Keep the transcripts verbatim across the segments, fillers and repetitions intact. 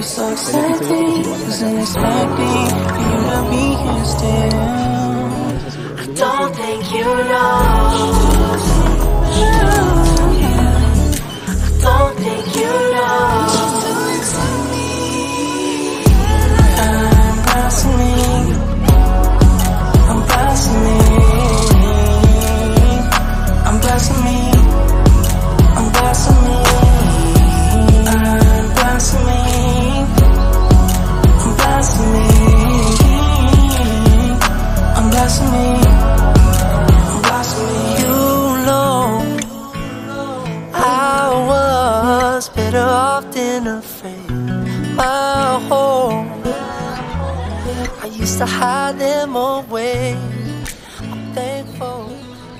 so excited, wasn't expecting for you to be here still. I don't think you know. I don't think you know. I'm blossoming. I'm blossoming. I'm blossoming. I'm blossoming. I'm blossoming. I'm blossoming. I'm blossoming. I'm blossoming. You know I was better off than afraid. My home, I used to hide them away. I'm thankful.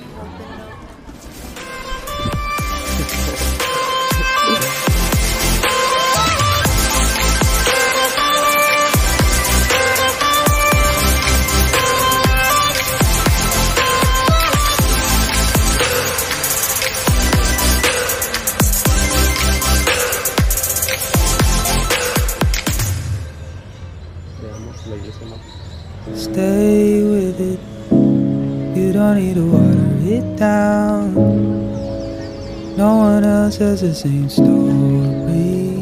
Stay with it. You don't need to water it down. No one else has the same story.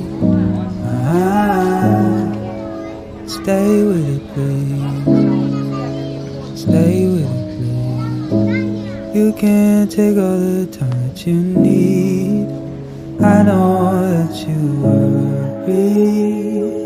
Ah, stay with it, please. Stay with it, please. You can take all the time that you need. I know that you worry.